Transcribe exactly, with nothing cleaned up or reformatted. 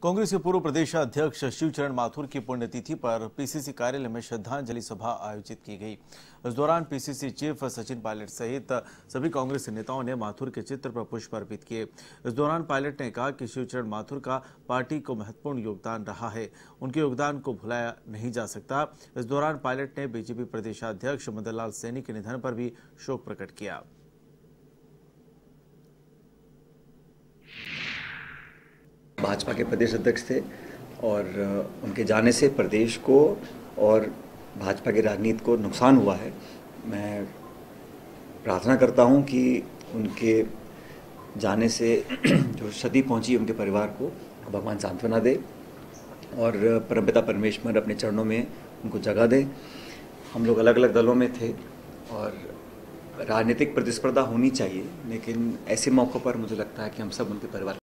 कांग्रेस के पूर्व प्रदेश अध्यक्ष शिवचरण माथुर की पुण्यतिथि पर पीसीसी कार्यालय में श्रद्धांजलि सभा आयोजित की गई। इस दौरान पीसीसी चीफ सचिन पायलट सहित सभी कांग्रेस नेताओं ने माथुर के चित्र पर पुष्प अर्पित किए। इस दौरान पायलट ने कहा कि शिवचरण माथुर का पार्टी को महत्वपूर्ण योगदान रहा है, उनके योगदान को भुलाया नहीं जा सकता। इस दौरान पायलट ने बीजेपी प्रदेशाध्यक्ष मदन लाल सैनी के निधन पर भी शोक प्रकट किया। भाजपा के प्रदेश अध्यक्ष थे और उनके जाने से प्रदेश को और भाजपा की राजनीति को नुकसान हुआ है। मैं प्रार्थना करता हूं कि उनके जाने से जो क्षति पहुंची उनके परिवार को भगवान सांत्वना दे और परमपिता परमेश्वर अपने चरणों में उनको जगह दे। हम लोग अलग अलग दलों में थे और राजनीतिक प्रतिस्पर्धा होनी चाहिए, लेकिन ऐसे मौक़ों पर मुझे लगता है कि हम सब उनके परिवार